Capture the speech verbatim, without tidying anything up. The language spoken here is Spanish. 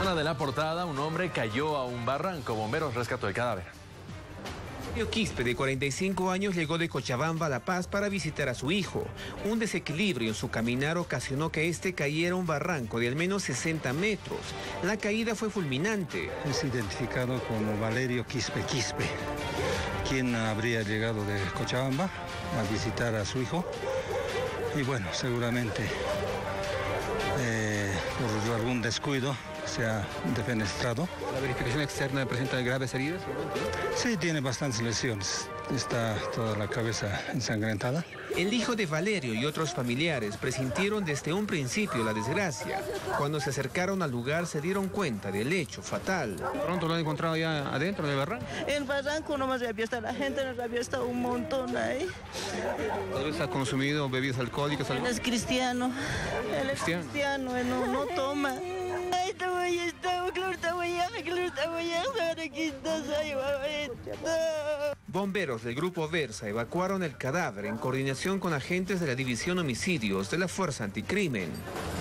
Tema de la portada, un hombre cayó a un barranco, bomberos rescató el cadáver. Mario Quispe, de cuarenta y cinco años, llegó de Cochabamba a La Paz para visitar a su hijo. Un desequilibrio en su caminar ocasionó que este cayera a un barranco de al menos sesenta metros. La caída fue fulminante. Es identificado como Valerio Quispe Quispe, quien habría llegado de Cochabamba a visitar a su hijo. Y bueno, seguramente eh, por algún descuido se ha defenestrado. ¿La verificación externa presenta graves heridas? Sí, tiene bastantes lesiones. Está toda la cabeza ensangrentada. El hijo de Valerio y otros familiares presintieron desde un principio la desgracia. Cuando se acercaron al lugar se dieron cuenta del hecho fatal. ¿Pronto lo han encontrado ya adentro del barranco? El barranco nomás había estado la gente, nos había estado un montón ahí. ¿Tal vez ha consumido bebidas alcohólicas? Él es cristiano, él es ¿Cristiano? cristiano, él no, no toma. Bomberos del Grupo Versa evacuaron el cadáver en coordinación con agentes de la División Homicidios de la Fuerza Anticrimen.